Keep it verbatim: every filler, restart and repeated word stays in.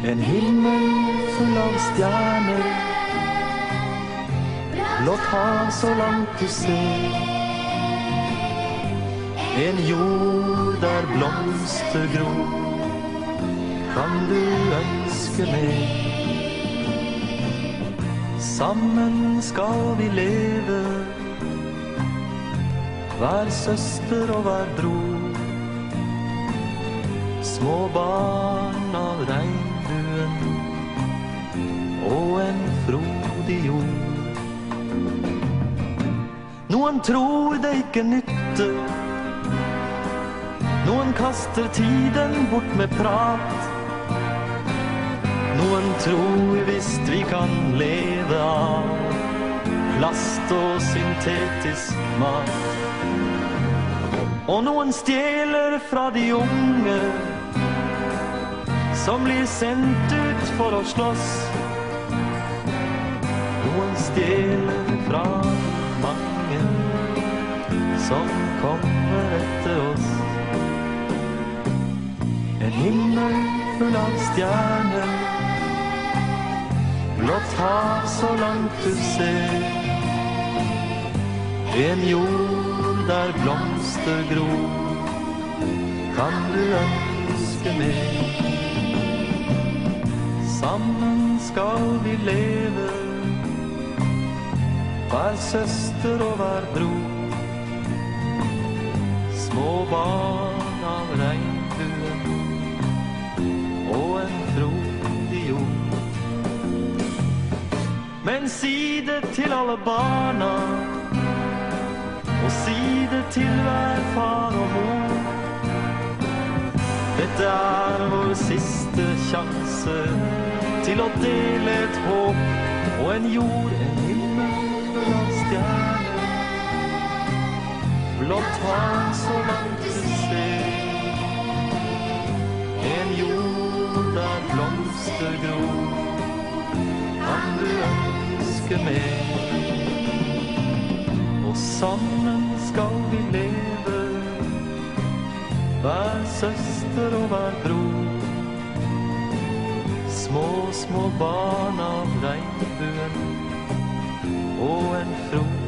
En himmel full av stjerner, blått hav så langt du ser, en jord der blomster gror, kan du ønske mer. Sammen skal vi leve, hver søster og hver bror, små barn av regnbuen og en frodig jord. Noen tror det ikke nytter, noen kaster tiden bort med prat, noen tror visst vi kan leve av plast og syntetisk mat. Og noen stjeler fra de unge som blir sendt ut for å slåss. Noen stjeler fra mange som kommer etter oss. En himmel full av stjerner, blått hav så langt du ser, en jord der blomster gror, kan du ønske mer. Sammen skal vi leve, hver søster og hver bror, små barn av regnbuen og en frodig jord. Men si det til alle barna, og si det til hver far og mor. Dette er vår siste sjanse til å dele et håp og en jord, en himmel av stjerner, blått hav så langt du ser, en jord der blomster gror, kan du ønske mer. Og sammen skal vi leve, hver søster og hver bror, små, små barn av regnbuen og en frodig